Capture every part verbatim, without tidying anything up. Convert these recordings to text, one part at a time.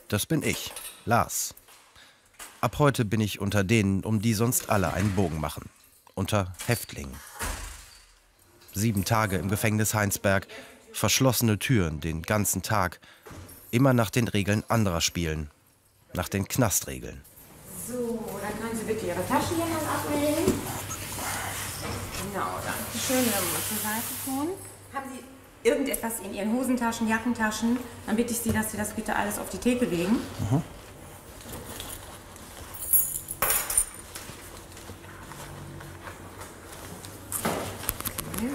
Das bin ich, Lars. Ab heute bin ich unter denen, um die sonst alle einen Bogen machen. Unter Häftlingen. Sieben Tage im Gefängnis Heinsberg, verschlossene Türen den ganzen Tag. Immer nach den Regeln anderer spielen. Nach den Knastregeln. So, dann können Sie bitte Ihre Taschen hier mal ablegen. Genau, danke schön. Dann muss zur Seite tun. Haben Sie irgendetwas in Ihren Hosentaschen, Jackentaschen? Dann bitte ich Sie, dass Sie das bitte alles auf die Theke legen. Mhm. Okay.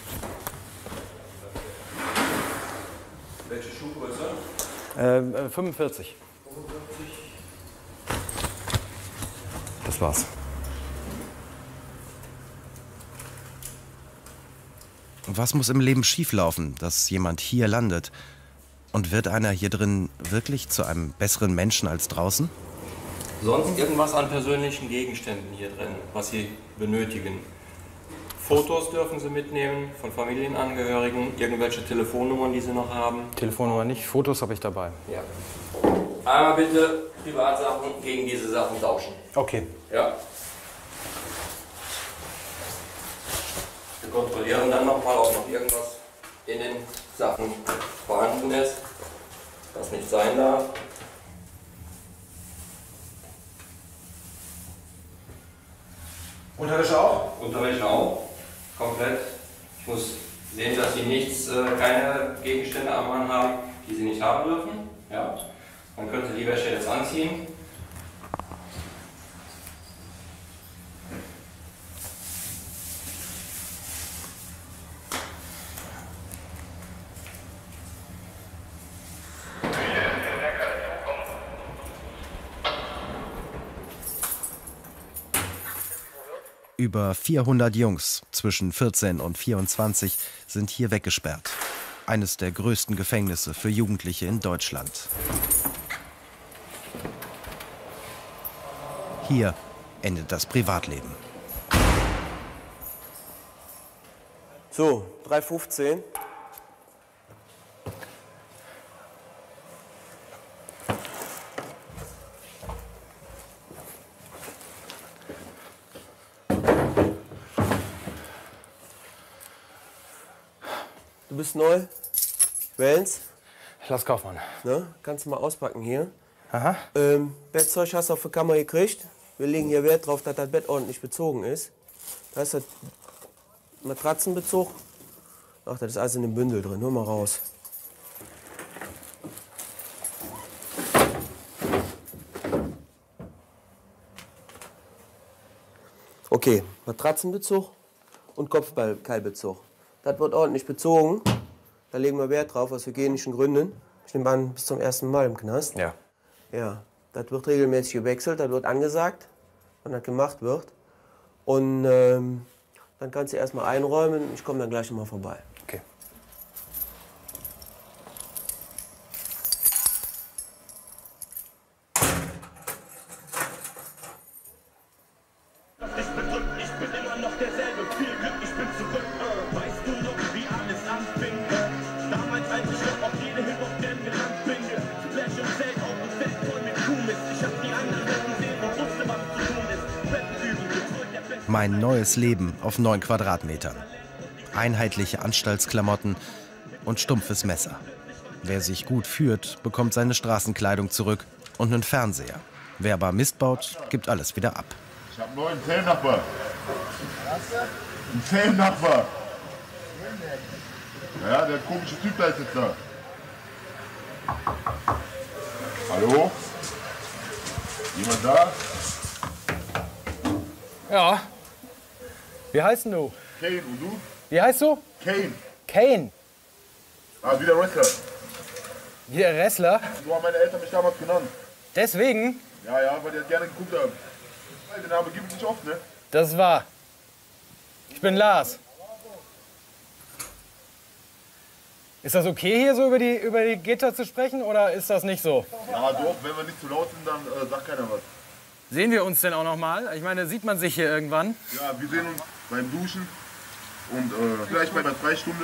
Welche Schuhgröße? Ähm, äh, fünfundvierzig. Das war's. Was muss im Leben schieflaufen, dass jemand hier landet? Und wird einer hier drin wirklich zu einem besseren Menschen als draußen? Sonst irgendwas an persönlichen Gegenständen hier drin, was Sie benötigen. Fotos dürfen Sie mitnehmen von Familienangehörigen, irgendwelche Telefonnummern, die Sie noch haben. Telefonnummer nicht, Fotos habe ich dabei. Ja. Einmal bitte Privatsachen gegen diese Sachen tauschen. Okay. Ja. Wir kontrollieren dann nochmal, ob noch irgendwas in den Sachen vorhanden ist, was nicht sein darf. Unterwäsche auch? Unterwäsche auch. Komplett. Ich muss sehen, dass Sie nichts, äh, keine Gegenstände am Mann haben, die Sie nicht haben dürfen. Ja. Dann können Sie die Wäsche jetzt anziehen. Über vierhundert Jungs zwischen vierzehn und vierundzwanzig sind hier weggesperrt. Eines der größten Gefängnisse für Jugendliche in Deutschland. Hier endet das Privatleben. So, drei fünfzehn. Du bist neu? Wellens? Lass Kaufmann. Ne? Kannst du mal auspacken hier. Aha. Ähm, Bettzeug hast du auf der Kammer gekriegt. Wir legen hier Wert drauf, dass das Bett ordentlich bezogen ist. Da ist das Matratzenbezug. Ach, das ist alles in dem Bündel drin. Hör mal raus. Okay, Matratzenbezug und Kopfballkeilbezug. Das wird ordentlich bezogen. Da legen wir Wert drauf, aus hygienischen Gründen. Ich nehme an, bis zum ersten Mal im Knast. Ja. Ja, das wird regelmäßig gewechselt, das wird angesagt, wann das gemacht wird. Und ähm, dann kannst du erstmal einräumen. Ich komme dann gleich noch mal vorbei. Okay. Mein neues Leben auf neun Quadratmetern. Einheitliche Anstaltsklamotten und stumpfes Messer. Wer sich gut führt, bekommt seine Straßenkleidung zurück und einen Fernseher. Wer aber Mist baut, gibt alles wieder ab. Ich hab einen neuen Zellnachbar. Ein Zellnachbar. Ja, der komische Typ da ist jetzt da. Hallo? Jemand da? Ja. Wie heißt denn du? Kane, und du? Wie heißt du? Kane. Kane. Ah, wie der Wrestler. Wie der Wrestler? So haben meine Eltern mich damals genannt. Deswegen? Ja, ja, weil die das gerne geguckt haben. Den Namen gibt es nicht oft, ne? Das ist wahr. Ich bin Lars. Ist das okay, hier so über die, über die Gitter zu sprechen, oder ist das nicht so? Ja, doch, wenn wir nicht zu laut sind, dann äh, sagt keiner was. Sehen wir uns denn auch noch mal? Ich meine, sieht man sich hier irgendwann? Ja, wir sehen uns beim Duschen und äh, vielleicht bei der Freistunde.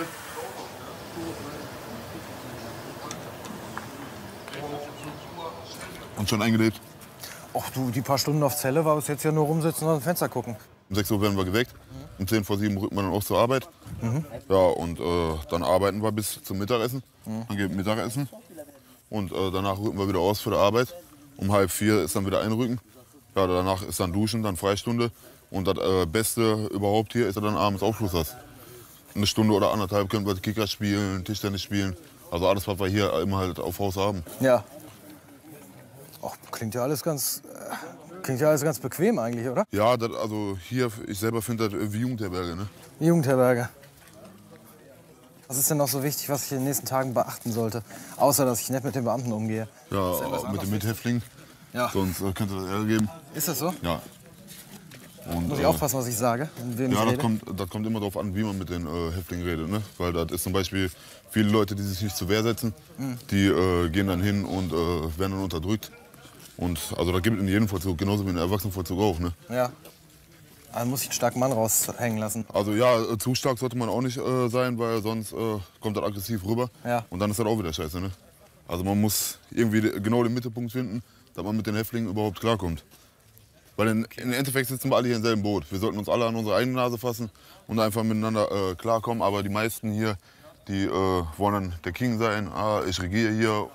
Und schon eingelebt? Ach du, die paar Stunden auf Zelle war bis jetzt ja nur rumsitzen und aus dem Fenster gucken. Um sechs Uhr werden wir geweckt. Um zehn vor sieben rücken wir dann auch zur Arbeit. Mhm. Ja, und äh, dann arbeiten wir bis zum Mittagessen. Mhm. Dann geben wir Mittagessen. Und äh, danach rücken wir wieder aus für die Arbeit. Um halb vier ist dann wieder einrücken. Ja, danach ist dann Duschen, dann Freistunde. Und das äh, Beste überhaupt hier ist dann abends Aufschluss hast. Eine Stunde oder anderthalb können wir Kicker spielen, Tischtennis spielen. Also alles, was wir hier immer halt auf Haus haben. Ja. Ach, klingt ja alles ganz, äh, klingt ja alles ganz bequem eigentlich, oder? Ja, das, also hier, ich selber finde das wie Jugendherberge, ne? Jugendherberge. Was ist denn noch so wichtig, was ich in den nächsten Tagen beachten sollte? Außer, dass ich nett mit den Beamten umgehe. Ja, auch mit den Mithäftlingen. Ja. Sonst äh, könnte das Ärger geben. Ist das so? Ja. Und, Muss ich äh, aufpassen, was ich sage? Und wem ja, ich das rede? kommt, das kommt immer darauf an, wie man mit den äh, Häftlingen redet. Ne? Weil das ist zum Beispiel viele Leute, die sich nicht zur Wehr setzen, Mhm. die äh, gehen dann hin und äh, werden dann unterdrückt. Und also da gibt es in jedem Vollzug, genauso wie in einem Erwachsenenvollzug auch. Ne? Ja. Also muss ich einen starken Mann raushängen lassen. Also ja, äh, zu stark sollte man auch nicht äh, sein, weil sonst äh, kommt das aggressiv rüber. Ja. Und dann ist das auch wieder scheiße. Ne? Also man muss irgendwie genau den Mittelpunkt finden, dass man mit den Häftlingen überhaupt klarkommt. Weil in, im Endeffekt sitzen wir alle hier im selben Boot. Wir sollten uns alle an unsere eigene Nase fassen und einfach miteinander äh, klarkommen. Aber die meisten hier, die äh, wollen dann der King sein. Ah, ich regiere hier.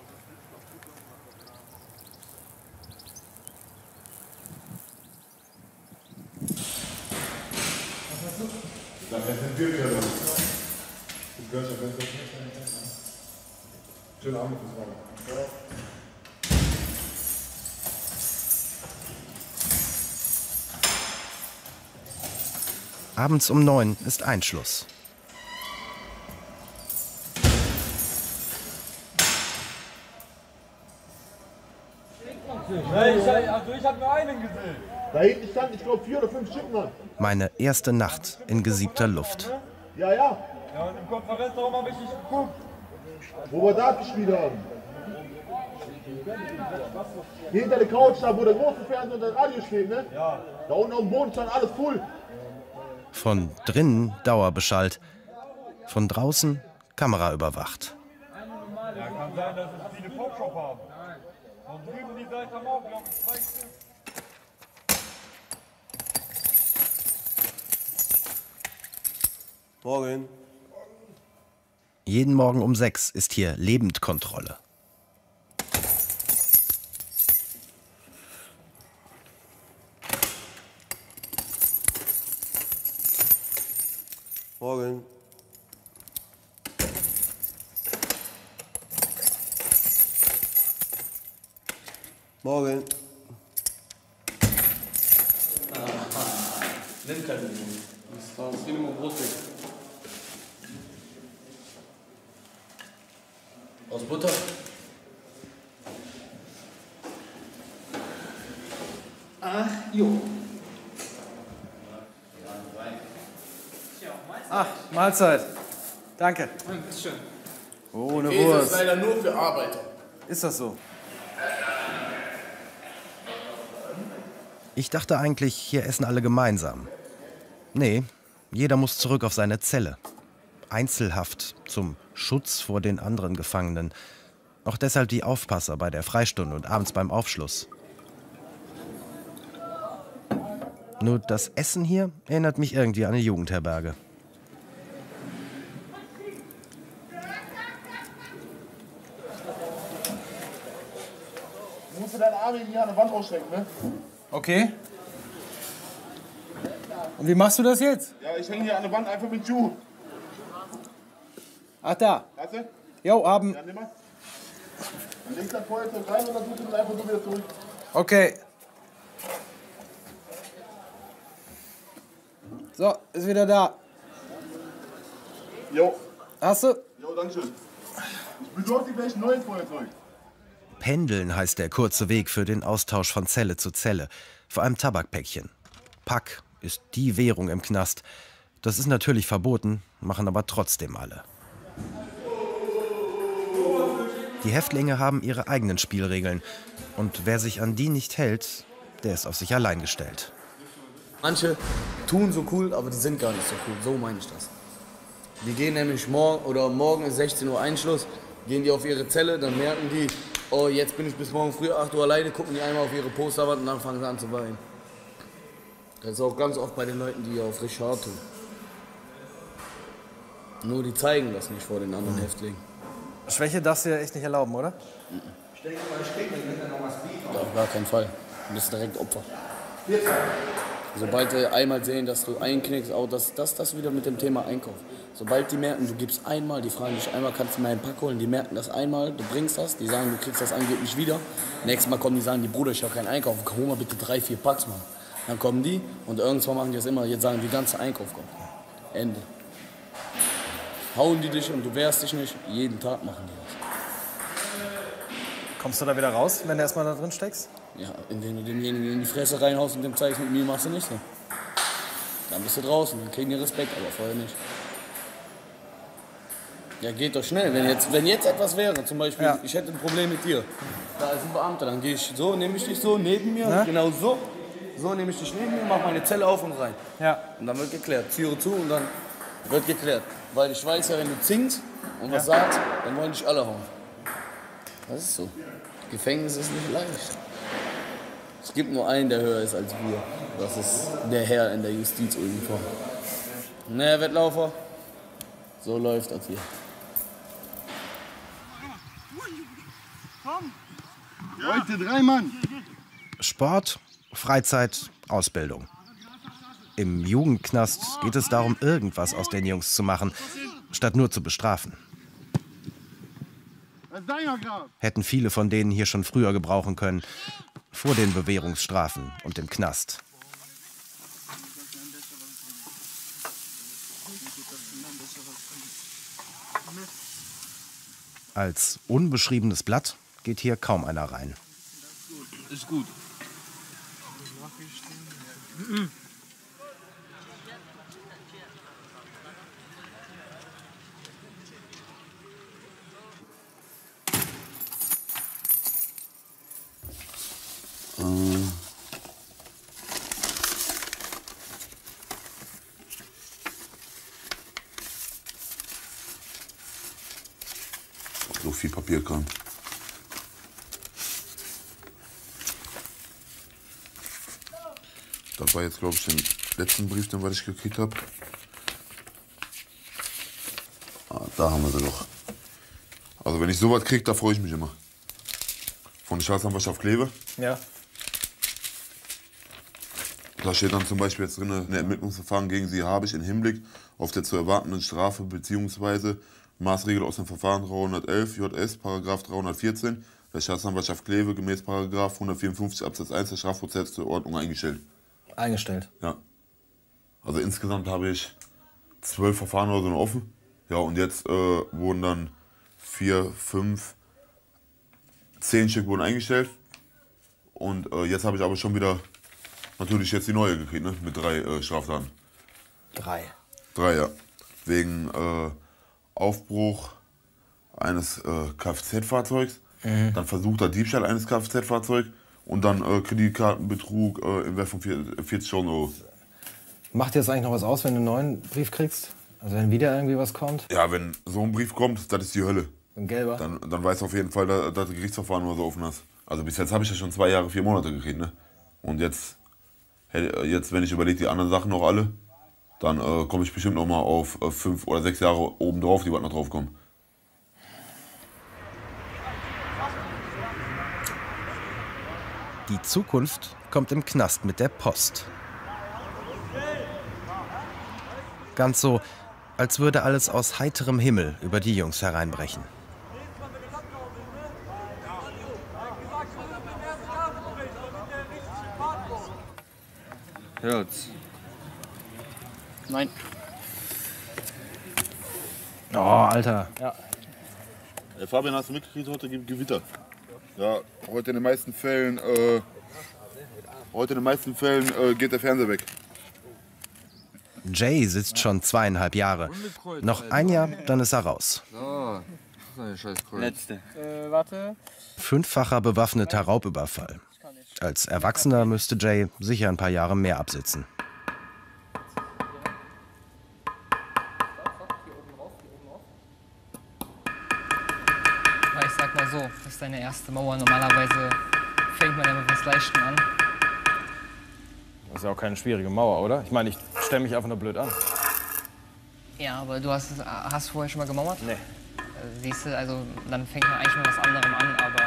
Schönen Abend. Abends um neun ist Einschluss. Also ich habe nur einen gesehen. Da hinten stand, ich glaube, vier oder fünf Stück, Mann. Meine erste Nacht in gesiebter Luft. Ja, ja. Ja, und im Konferenzraum habe ich nicht geguckt. Wo wir Dart gespielt haben. Hinter der Couch, da wo der große Fernseher und das Radio steht, ne? Ja. Da unten auf dem Boden stand alles voll. Von drinnen Dauerbeschallt, von draußen Kamera überwacht. Ja, kann sein, dass es viele Popshop haben. Von drüben die Seite haben auch, glaube ich, zwei Stück. Morgen. Jeden Morgen um sechs ist hier Lebendkontrolle. Morgen. Morgen. Nimm keine Mühe. Das war das Minimum Brotweg. Aus Butter? Ach, jo. Ach, Mahlzeit. Danke. Bitteschön. Oh, eine Käse Wurst. ist leider nur für Arbeiter. Ist das so? Ich dachte eigentlich, hier essen alle gemeinsam. Nee, jeder muss zurück auf seine Zelle. Einzelhaft, zum Schutz vor den anderen Gefangenen. Auch deshalb die Aufpasser bei der Freistunde und abends beim Aufschluss. Nur das Essen hier erinnert mich irgendwie an eine Jugendherberge. Du musst deinen Arm hier an der Wand ausstrecken, ne? Okay. Und wie machst du das jetzt? Ja, ich hänge hier an der Wand einfach mit Schuh. Ach, da. Weißt du? Jo, haben. Ja, nimm mal. Dann legst du das Feuerzeug rein und dann tust du das einfach so wieder zurück. Okay. So, ist wieder da. Jo. Hast du? Jo, danke schön. Ich besorge dir gleich ein neues Feuerzeug. Pendeln heißt der kurze Weg für den Austausch von Zelle zu Zelle. Vor allem Tabakpäckchen. Pack ist die Währung im Knast. Das ist natürlich verboten, machen aber trotzdem alle. Die Häftlinge haben ihre eigenen Spielregeln. Und wer sich an die nicht hält, der ist auf sich allein gestellt. Manche tun so cool, aber die sind gar nicht so cool. So meine ich das. Die gehen nämlich morgen, oder morgen ist sechzehn Uhr Einschluss, gehen die auf ihre Zelle, dann merken die, oh, jetzt bin ich bis morgen früh acht Uhr alleine, gucken die einmal auf ihre Posterwand und dann fangen sie an zu weinen. Das ist auch ganz oft bei den Leuten, die auf richtig hart tun. Nur die zeigen das nicht vor den anderen mhm. Häftlingen. Schwäche darfst du dir echt nicht erlauben, oder? Mhm. Ja, auf gar keinen Fall. Du bist direkt Opfer. Sobald die einmal sehen, dass du einknickst, auch das, das, das wieder mit dem Thema Einkauf. Sobald die merken, du gibst einmal, die fragen dich einmal, kannst du mir einen Pack holen, die merken das einmal, du bringst das, die sagen, du kriegst das angeblich wieder. Nächstes Mal kommen die sagen, die Bruder, ich habe keinen Einkauf, hol mal bitte drei, vier Packs, Mann. Dann kommen die und irgendwann machen die das immer, jetzt sagen, die ganze Einkauf kommt. Ende. Hauen die dich und du wehrst dich nicht, jeden Tag machen die das. Kommst du da wieder raus, wenn du erstmal da drin steckst? Ja, indem du demjenigen in die Fresse reinhaust und dem zeigst, mit mir machst du nicht so. Dann bist du draußen, dann kriegen die Respekt, aber vorher nicht. Ja, geht doch schnell. Wenn jetzt, wenn jetzt etwas wäre, zum Beispiel, ja. ich hätte ein Problem mit dir, da ist ein Beamter, dann gehe ich so, nehme ich dich so neben mir, ja. genau so, so nehme ich dich neben mir, mache meine Zelle auf und rein. Ja. Und dann wird geklärt, Türe zu und dann wird geklärt. Weil ich weiß ja, wenn du zinkst und was ja. sagst, dann wollen dich alle hauen. Das ist so. Gefängnis ist nicht leicht. Es gibt nur einen, der höher ist als wir. Das ist der Herr in der Justizuniform. Ne, Herr Wettlaufer, so läuft das hier. Heute drei Mann. Sport, Freizeit, Ausbildung. Im Jugendknast geht es darum, irgendwas aus den Jungs zu machen, statt nur zu bestrafen. Hätten viele von denen hier schon früher gebrauchen können, vor den Bewährungsstrafen und dem Knast. Als unbeschriebenes Blatt geht hier kaum einer rein. Ist gut. So viel Papierkram. Das war jetzt, glaube ich, den letzten Brief, den was ich gekriegt habe. Ah, da haben wir sie doch. Also wenn ich sowas kriege, da freue ich mich immer. Von der Staatsanwaltschaft Kleve. Ja. Da steht dann zum Beispiel jetzt drin, ein Ermittlungsverfahren gegen Sie habe ich im Hinblick auf der zu erwartenden Strafe bzw. Maßregel aus dem Verfahren dreihundertelf J S Paragraph dreihundertvierzehn der Staatsanwaltschaft Kleve gemäß Paragraph hundertvierundfünfzig Absatz eins der Strafprozessordnung eingestellt. Eingestellt? Ja. Also insgesamt habe ich zwölf Verfahren oder so noch offen. Ja, und jetzt äh, wurden dann vier, fünf, zehn Stück wurden eingestellt. Und äh, jetzt habe ich aber schon wieder natürlich jetzt die neue gekriegt, ne? Mit drei äh, Straftaten. Drei? Drei, ja. Wegen äh, Aufbruch eines äh, Kfz-Fahrzeugs, mhm. dann versuchter Diebstahl eines Kfz-Fahrzeugs und dann äh, Kreditkartenbetrug äh, im Wert von vierzigtausend Euro. Macht dir das eigentlich noch was aus, wenn du einen neuen Brief kriegst? Also wenn wieder irgendwie was kommt? Ja, wenn so ein Brief kommt, das ist die Hölle. Ein gelber? Dann, dann weißt du auf jeden Fall, dass, dass du Gerichtsverfahren oder so offen hast. Also bis jetzt habe ich ja schon zwei Jahre, vier Monate gekriegt, ne? Und jetzt, jetzt wenn ich überlege, die anderen Sachen noch alle, dann äh, komme ich bestimmt noch mal auf äh, fünf oder sechs Jahre oben drauf, die was noch drauf kommen. Die Zukunft kommt im Knast mit der Post. Ganz so, als würde alles aus heiterem Himmel über die Jungs hereinbrechen. Hört's? Nein. Oh, Alter. Ja. Hey, Fabian, hast du mitgekriegt, heute gibt Gewitter. Ja, heute in den meisten Fällen, äh, heute in den meisten Fällen äh, geht der Fernseher weg. Jay sitzt schon zweieinhalb Jahre. Noch ein Jahr, dann ist er raus. So, scheiß Letzte. Äh, warte. Fünffacher bewaffneter Raubüberfall. Als Erwachsener müsste Jay sicher ein paar Jahre mehr absitzen. ich sag mal so, das ist deine erste Mauer. Normalerweise fängt man ja mit was Leichtem an. Das ist ja auch keine schwierige Mauer, oder? Ich meine, ich stelle mich einfach nur blöd an. Ja, aber du hast, hast du vorher schon mal gemauert? Nee. Siehst du, also dann fängt man eigentlich mit was anderem an, aber...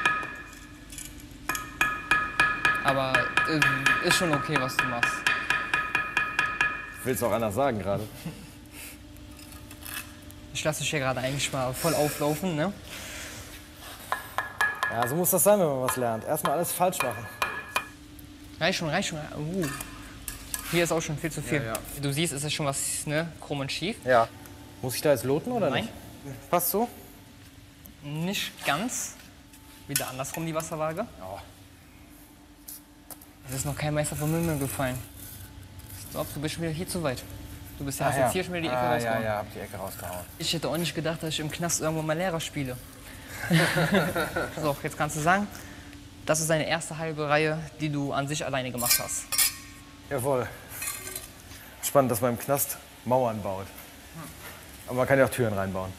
Aber äh, ist schon okay, was du machst. Willst du auch anders sagen gerade? Ich lasse dich hier gerade eigentlich mal voll auflaufen, ne? Ja, so muss das sein, wenn man was lernt. Erstmal alles falsch machen. Reicht schon, reicht schon. Uh. Hier ist auch schon viel zu viel. Ja, ja. Du siehst, es ist schon was, ne, krumm und schief. Ja. Muss ich da jetzt loten oder Nein. nicht? Passt so? Nicht ganz. Wieder andersrum die Wasserwaage. Ja. Es ist noch kein Meister vom Himmel gefallen. Ich glaube, du bist schon wieder hier zu weit. Du bist ja, ah, hast ja. jetzt hier schon wieder die Ecke ah, rausgehauen. Ja, ja, hab die Ecke rausgehauen. Ich hätte auch nicht gedacht, dass ich im Knast irgendwo mal Lehrer spiele. So, jetzt kannst du sagen, das ist deine erste halbe Reihe, die du an sich alleine gemacht hast. Jawohl. Spannend, dass man im Knast Mauern baut. Aber man kann ja auch Türen reinbauen.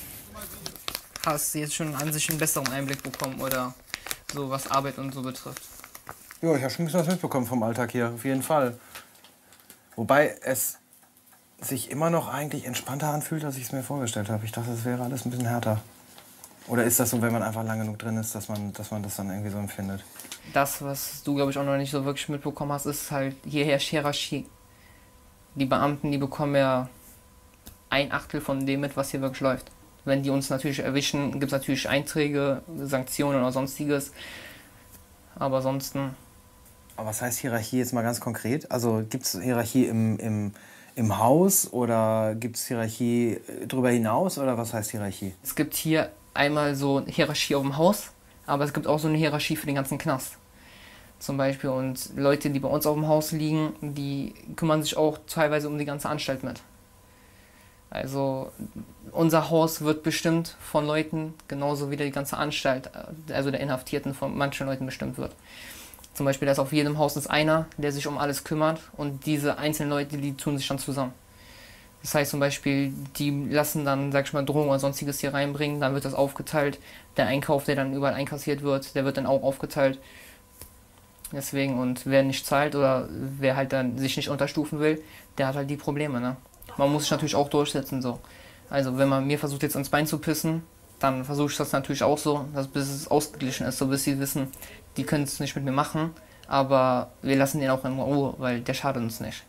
Hast du jetzt schon an sich einen besseren Einblick bekommen oder so, was Arbeit und so betrifft? Ja, ich habe schon ein bisschen was mitbekommen vom Alltag hier, auf jeden Fall. Wobei es sich immer noch eigentlich entspannter anfühlt, als ich es mir vorgestellt habe. Ich dachte, es wäre alles ein bisschen härter. Oder ist das so, wenn man einfach lang genug drin ist, dass man, dass man das dann irgendwie so empfindet? Das, was du, glaube ich, auch noch nicht so wirklich mitbekommen hast, ist halt, hier herrscht Hierarchie. Die Beamten, die bekommen ja ein Achtel von dem mit, was hier wirklich läuft. Wenn die uns natürlich erwischen, gibt es natürlich Einträge, Sanktionen oder sonstiges. Aber ansonsten... Aber was heißt Hierarchie jetzt mal ganz konkret? Also gibt es Hierarchie im, im, im Haus oder gibt es Hierarchie darüber hinaus oder was heißt Hierarchie? Es gibt hier einmal so eine Hierarchie auf dem Haus, aber es gibt auch so eine Hierarchie für den ganzen Knast. Zum Beispiel, und Leute, die bei uns auf dem Haus liegen, die kümmern sich auch teilweise um die ganze Anstalt mit. Also unser Haus wird bestimmt von Leuten, genauso wie die ganze Anstalt, also der Inhaftierten von manchen Leuten bestimmt wird. Zum Beispiel, da ist auf jedem Haus ist einer, der sich um alles kümmert und diese einzelnen Leute, die tun sich dann zusammen. Das heißt zum Beispiel, die lassen dann, sag ich mal, Drogen oder sonstiges hier reinbringen, dann wird das aufgeteilt. Der Einkauf, der dann überall einkassiert wird, der wird dann auch aufgeteilt. Deswegen, und wer nicht zahlt oder wer halt dann sich nicht unterstufen will, der hat halt die Probleme, ne? Man muss sich natürlich auch durchsetzen, so. Also wenn man mir versucht jetzt ins Bein zu pissen, dann versuche ich das natürlich auch so, dass bis es ausgeglichen ist, so bis sie wissen, die können es nicht mit mir machen, aber wir lassen den auch in Ruhe, weil der schadet uns nicht.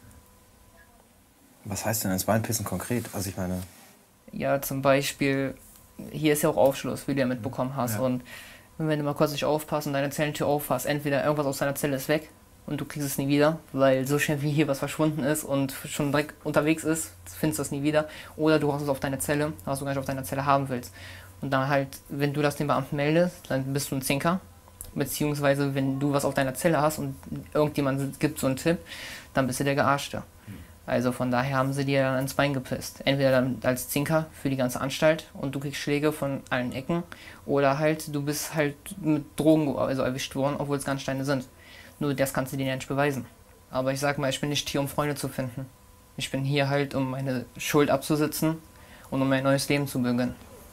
Was heißt denn ins Bein pissen konkret? Also ich meine... Ja, zum Beispiel, hier ist ja auch Aufschluss, wie du ja mitbekommen hast. Ja. Und wenn du mal kurz nicht aufpasst und deine Zellentür aufpasst, entweder irgendwas aus deiner Zelle ist weg und du kriegst es nie wieder, weil so schnell wie hier was verschwunden ist und schon direkt unterwegs ist, findest du es nie wieder. Oder du hast es auf deine Zelle, was du gar nicht auf deiner Zelle haben willst. Und dann halt, wenn du das den Beamten meldest, dann bist du ein Zinker. Beziehungsweise, wenn du was auf deiner Zelle hast und irgendjemand gibt so einen Tipp, dann bist du der Gearschte. Also von daher haben sie dir dann ins Bein gepisst. Entweder dann als Zinker für die ganze Anstalt und du kriegst Schläge von allen Ecken, oder halt du bist halt mit Drogen also erwischt worden, obwohl es gar nicht deine sind. Nur das kannst du denen ja nicht beweisen. Aber ich sag mal, ich bin nicht hier, um Freunde zu finden. Ich bin hier halt, um meine Schuld abzusitzen und um mein neues Leben zu beginnen.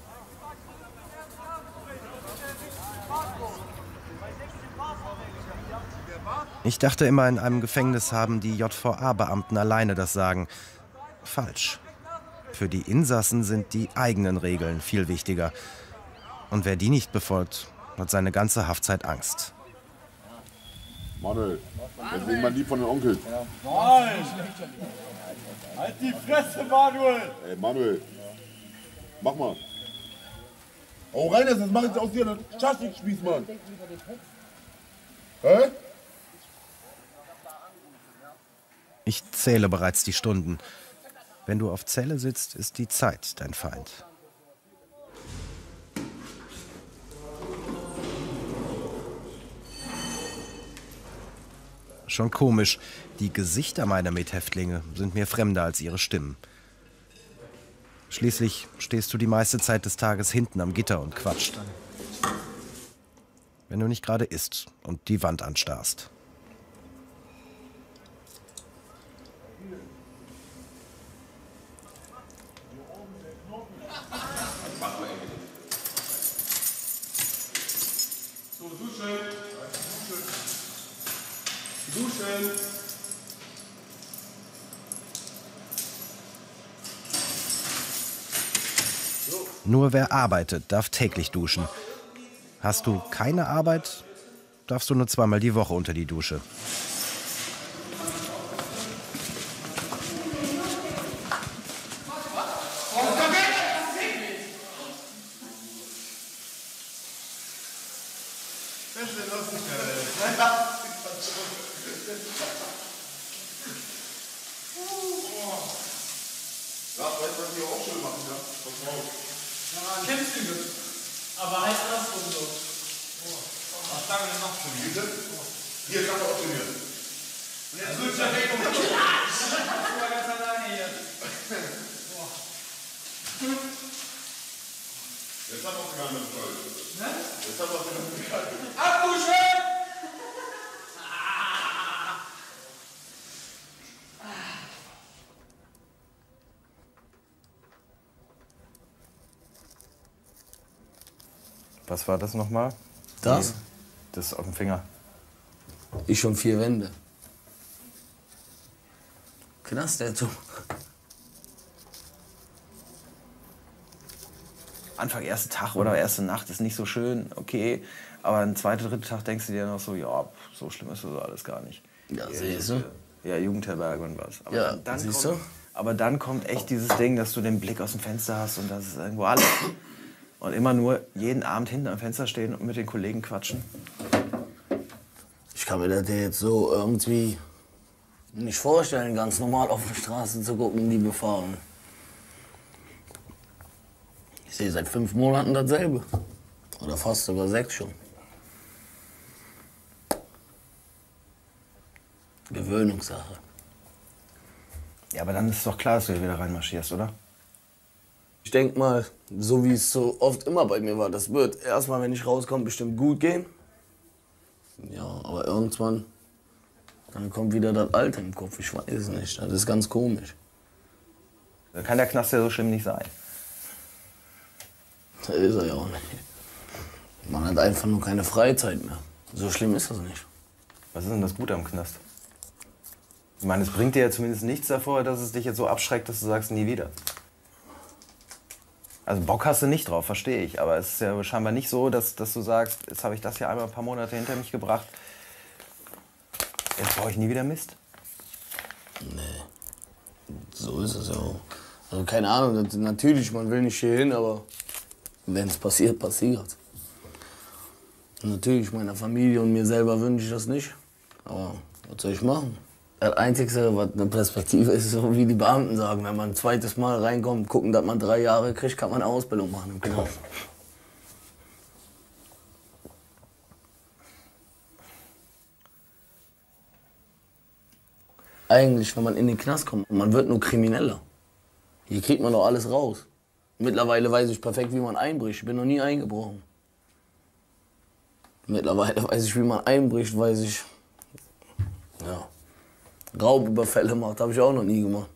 Ich dachte immer, in einem Gefängnis haben die J V A-Beamten alleine das Sagen. Falsch. Für die Insassen sind die eigenen Regeln viel wichtiger. Und wer die nicht befolgt, hat seine ganze Haftzeit Angst. Manuel, jetzt nehmen wir die von den Onkel. Nein! Halt die Fresse, Manuel! Ey, Manuel, mach mal. Hau rein, das mach jetzt aus dir einen Schaschlik-Spieß, Mann. Hä? Ich zähle bereits die Stunden. Wenn du auf Zelle sitzt, ist die Zeit dein Feind. Schon komisch, die Gesichter meiner Mithäftlinge sind mir fremder als ihre Stimmen. Schließlich stehst du die meiste Zeit des Tages hinten am Gitter und quatscht. Wenn du nicht gerade isst und die Wand anstarrst. duschen. Nur wer arbeitet, darf täglich duschen. Hast du keine Arbeit, darfst du nur zweimal die Woche unter die Dusche. Aber heißt andersrum so. Ach, lange eine Nacht schon. Bitte? Hier, ich kann auch trainieren. Und jetzt wird es ja weg. Ich war ganz alleine hier. Jetzt haben wir auch gar nicht voll. Ne? Jetzt haben wir auch nicht voll. Abduschen! Was war das nochmal? Das? Das auf dem Finger. Ich schon vier Wände. Knast der zu. Anfang, erster Tag oder erste Nacht ist nicht so schön, okay. Aber ein zweiter, dritter Tag denkst du dir noch so, ja, so schlimm ist das alles gar nicht. Ja, siehst du? Ja, Jugendherberge und was. Aber Ja, dann siehst kommt, du? Aber dann kommt echt dieses Ding, dass du den Blick aus dem Fenster hast und das ist irgendwo alles. Und immer nur jeden Abend hinten am Fenster stehen und mit den Kollegen quatschen. Ich kann mir das jetzt so irgendwie nicht vorstellen, ganz normal auf der Straße zu gucken, die befahren. Ich sehe seit fünf Monaten dasselbe. Oder fast sogar sechs schon. Gewöhnungssache. Ja, aber dann ist doch klar, dass du hier wieder reinmarschierst, oder? Ich denke mal, so wie es so oft immer bei mir war, das wird erstmal, wenn ich rauskomme, bestimmt gut gehen. Ja, aber irgendwann, dann kommt wieder das Alte im Kopf. Ich weiß es nicht. Das ist ganz komisch. Dann kann der Knast ja so schlimm nicht sein. Das ist er ja auch nicht. Man hat einfach nur keine Freizeit mehr. So schlimm ist das nicht. Was ist denn das Gute am Knast? Ich meine, es bringt dir ja zumindest nichts davor, dass es dich jetzt so abschreckt, dass du sagst, nie wieder. Also Bock hast du nicht drauf, verstehe ich. Aber es ist ja scheinbar nicht so, dass, dass du sagst, jetzt habe ich das hier einmal ein paar Monate hinter mich gebracht. Jetzt brauche ich nie wieder Mist. Nee, so ist es ja auch. Also keine Ahnung, das, natürlich, man will nicht hier hin, aber wenn es passiert, passiert. Und natürlich, meiner Familie und mir selber wünsche ich das nicht. Aber was soll ich machen? Das Einzige, was eine Perspektive ist, so wie die Beamten sagen, wenn man ein zweites Mal reinkommt, gucken, dass man drei Jahre kriegt, kann man eine Ausbildung machen im Knast. Eigentlich, wenn man in den Knast kommt, man wird nur krimineller. Hier kriegt man doch alles raus. Mittlerweile weiß ich perfekt, wie man einbricht. Ich bin noch nie eingebrochen. Mittlerweile weiß ich, wie man einbricht, weiß ich, ja. Raubüberfälle macht, habe ich auch noch nie gemacht.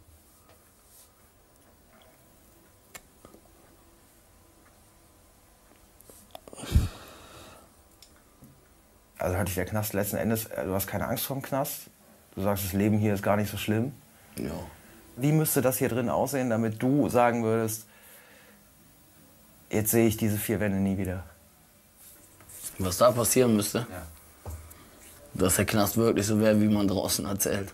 Also hat dich der Knast letzten Endes, du hast keine Angst vor dem Knast? Du sagst, das Leben hier ist gar nicht so schlimm? Ja. Wie müsste das hier drin aussehen, damit du sagen würdest, jetzt sehe ich diese vier Wände nie wieder? Was da passieren müsste? Ja. Dass der Knast wirklich so wäre, wie man draußen erzählt.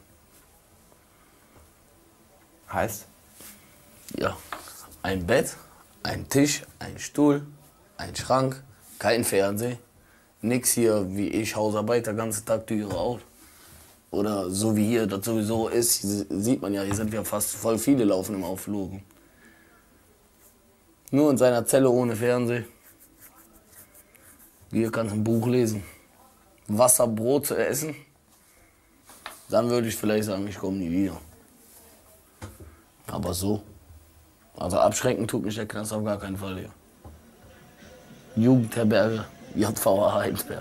Heißt? Ja, ein Bett, ein Tisch, ein Stuhl, ein Schrank, kein Fernsehen. Nix hier wie ich, Hausarbeit, der ganze Tag Türe auf. Oder so wie hier das sowieso ist, sieht man ja, hier sind ja fast voll viele laufen im Aufflugen. Nur in seiner Zelle ohne Fernsehen. Hier kannst du ein Buch lesen. Wasser, Brot zu essen. Dann würde ich vielleicht sagen, ich komme nie wieder. Aber so. Also abschrecken tut mich der Knast auf gar keinen Fall hier. Jugendherberge, J V A Heinsberg.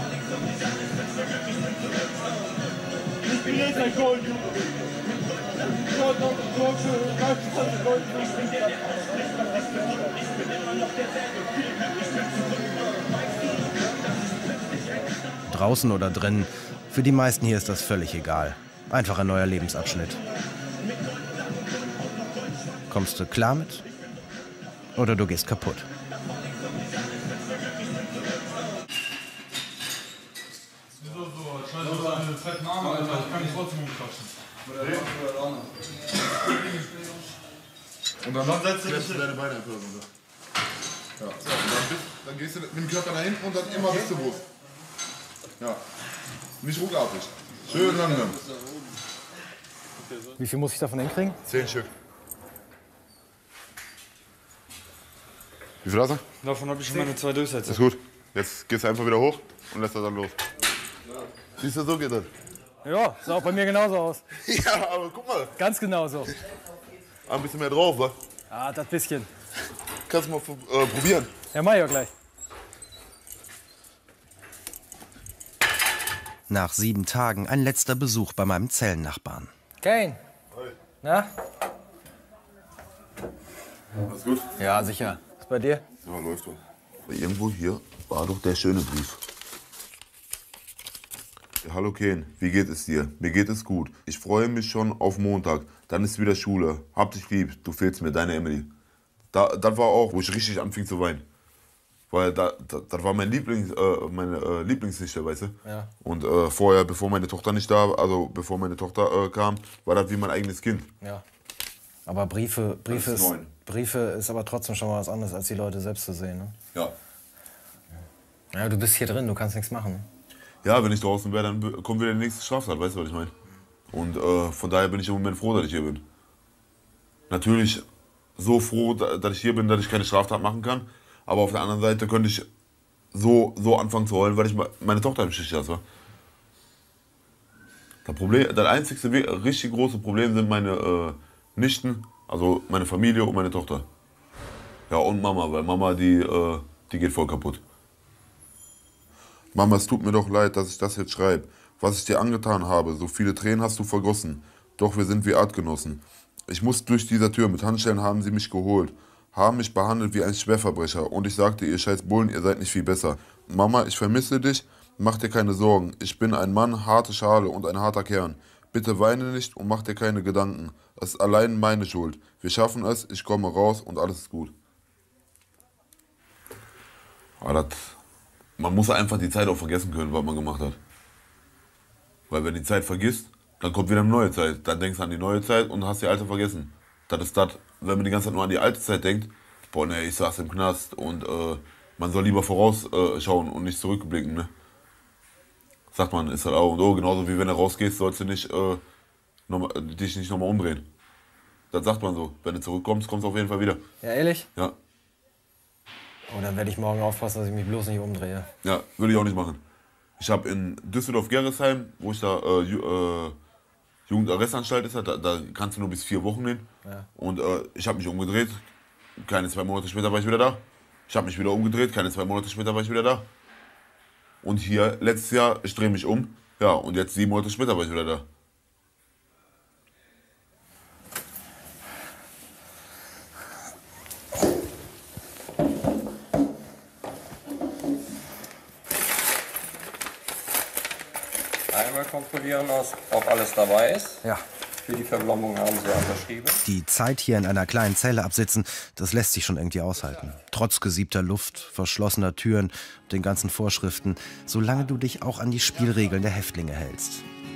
Ich bin jetzt ein Goldjunge. Draußen oder drin, für die meisten hier ist das völlig egal. Einfach ein neuer Lebensabschnitt. Kommst du klar mit? Oder du gehst kaputt? Und dann, dann setzt du dich deine Beine einfach runter. Ja. So, und dann, bist, dann gehst du mit dem Körper nach hinten und dann immer bis zur Brust. Ja. Nicht ruckartig. Schön langsam. Wie viel muss ich davon hinkriegen? Zehn Stück. Wie viel hast du? Davon habe ich schon meine zwei Durchsätze. Ist gut. Jetzt gehst du einfach wieder hoch und lässt das dann los. Siehst du, so geht das. Ja, sah auch bei mir genauso aus. Ja, aber guck mal. Ganz genauso. Ein bisschen mehr drauf, wa? Ah, das bisschen. Kannst du mal äh, probieren? Ja, mach ich auch gleich. Nach sieben Tagen ein letzter Besuch bei meinem Zellennachbarn. Kane. Na? Alles gut? Ja, sicher. Was bei dir? Ja, läuft doch. Irgendwo hier war doch der schöne Brief. Ja, hallo Ken, wie geht es dir? Mir geht es gut. Ich freue mich schon auf Montag. Dann ist wieder Schule. Hab dich lieb, du fehlst mir, deine Emily. Da, das war auch, wo ich richtig anfing zu weinen. Weil da, da, das war mein Lieblings, äh, meine äh, Lieblingsnichte, weißt du? Ja. Und äh, vorher, bevor meine Tochter nicht da war, also bevor meine Tochter äh, kam, war das wie mein eigenes Kind. Ja. Aber Briefe, Briefe, ist ist, neun. Briefe ist aber trotzdem schon mal was anderes, als die Leute selbst zu sehen. Ne? Ja. Ja, du bist hier drin, du kannst nichts machen. Ja, wenn ich draußen wäre, dann be- kommt wieder die nächste Straftat, weißt du, was ich meine? Und äh, von daher bin ich im Moment froh, dass ich hier bin. Natürlich so froh, da- dass ich hier bin, dass ich keine Straftat machen kann. Aber auf der anderen Seite könnte ich so, so anfangen zu heulen, weil ich me- meine Tochter im Stich lasse. Das, Problem, das einzigste we- richtig große Problem sind meine äh, Nichten, also meine Familie und meine Tochter. Ja, und Mama, weil Mama, die, äh, die geht voll kaputt. Mama, es tut mir doch leid, dass ich das jetzt schreibe. Was ich dir angetan habe, so viele Tränen hast du vergossen. Doch wir sind wie Artgenossen. Ich muss durch diese Tür, mit Handschellen haben sie mich geholt. Haben mich behandelt wie ein Schwerverbrecher. Und ich sagte, ihr scheiß Bullen, ihr seid nicht viel besser. Mama, ich vermisse dich. Mach dir keine Sorgen. Ich bin ein Mann, harte Schale und ein harter Kern. Bitte weine nicht und mach dir keine Gedanken. Es ist allein meine Schuld. Wir schaffen es, ich komme raus und alles ist gut. Aber das, man muss einfach die Zeit auch vergessen können, was man gemacht hat. Weil wenn die Zeit vergisst, dann kommt wieder eine neue Zeit. Dann denkst du an die neue Zeit und hast die alte vergessen. Das ist das, wenn man die ganze Zeit nur an die alte Zeit denkt, boah ne, ich saß im Knast und äh, man soll lieber vorausschauen und nicht zurückblicken, ne? Sagt man, ist halt auch und oh, genauso wie wenn du rausgehst, sollst du nicht, äh, noch mal, dich nicht nochmal umdrehen. Das sagt man so. Wenn du zurückkommst, kommst du auf jeden Fall wieder. Ja, ehrlich? Ja. Oh, dann werde ich morgen aufpassen, dass ich mich bloß nicht umdrehe. Ja, würde ich auch nicht machen. Ich habe in Düsseldorf-Gerresheim, wo ich da äh, Ju äh, Jugendarrestanstalt ist, da, da kannst du nur bis vier Wochen hin. Ja. Und äh, ich habe mich umgedreht, keine zwei Monate später war ich wieder da. Ich habe mich wieder umgedreht, keine zwei Monate später war ich wieder da. Und hier letztes Jahr, ich drehe mich um, ja, und jetzt sieben Monate später war ich wieder da. Einmal kontrollieren, ob alles dabei ist. Ja. Für die Verblombung haben Sie unterschrieben. Die Zeit hier in einer kleinen Zelle absitzen, das lässt sich schon irgendwie aushalten. Trotz gesiebter Luft, verschlossener Türen, den ganzen Vorschriften, solange du dich auch an die Spielregeln der Häftlinge hältst.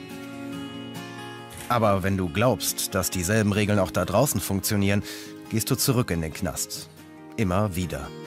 Aber wenn du glaubst, dass dieselben Regeln auch da draußen funktionieren, gehst du zurück in den Knast. Immer wieder.